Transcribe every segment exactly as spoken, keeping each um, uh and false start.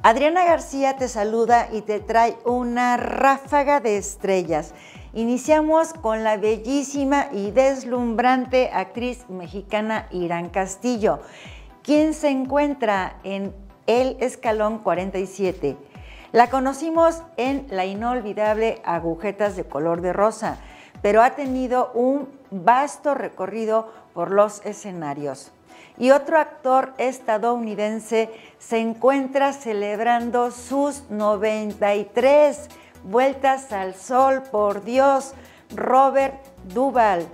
Adriana García te saluda y te trae una ráfaga de estrellas. Iniciamos con la bellísima y deslumbrante actriz mexicana Irán Castillo, quien se encuentra en el escalón cuarenta y siete. La conocimos en la inolvidable Agujetas de color de rosa, pero ha tenido un vasto recorrido por los escenarios. Y otro actor estadounidense se encuentra celebrando sus noventa y tres vueltas al sol, por Dios, Robert Duvall.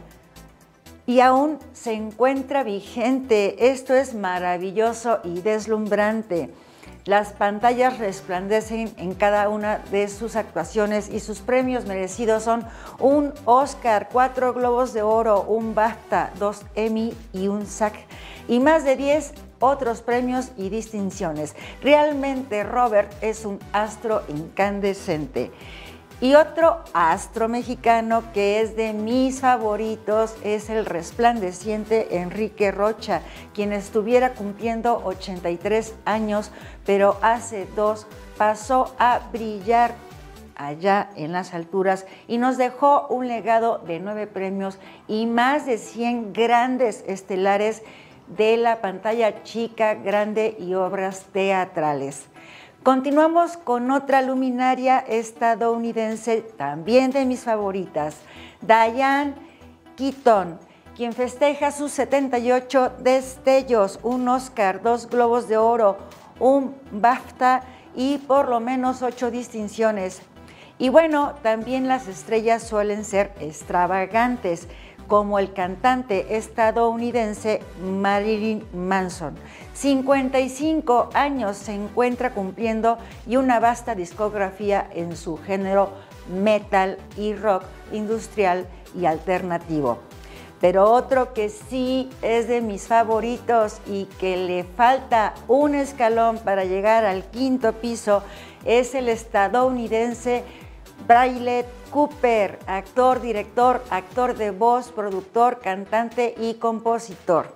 Y aún se encuentra vigente. Esto es maravilloso y deslumbrante. Las pantallas resplandecen en cada una de sus actuaciones y sus premios merecidos son un Oscar, cuatro Globos de Oro, un BAFTA, dos Emmy y un SAG y más de diez otros premios y distinciones. Realmente Robert es un astro incandescente. Y otro astro mexicano que es de mis favoritos es el resplandeciente Enrique Rocha, quien estuviera cumpliendo ochenta y tres años, pero hace dos pasó a brillar allá en las alturas y nos dejó un legado de nueve premios y más de cien grandes estelares de la pantalla chica, grande y obras teatrales. Continuamos con otra luminaria estadounidense, también de mis favoritas, Diane Keaton, quien festeja sus setenta y ocho destellos, un Oscar, dos Globos de Oro, un BAFTA y por lo menos ocho distinciones. Y bueno, también las estrellas suelen ser extravagantes, como el cantante estadounidense Marilyn Manson. cincuenta y cinco años se encuentra cumpliendo y una vasta discografía en su género metal y rock industrial y alternativo. Pero otro que sí es de mis favoritos y que le falta un escalón para llegar al quinto piso es el estadounidense Bradley Cooper, actor, director, actor de voz, productor, cantante y compositor.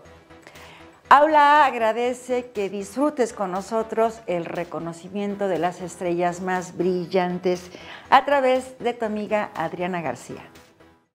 Aula agradece que disfrutes con nosotros el reconocimiento de las estrellas más brillantes a través de tu amiga Adriana García.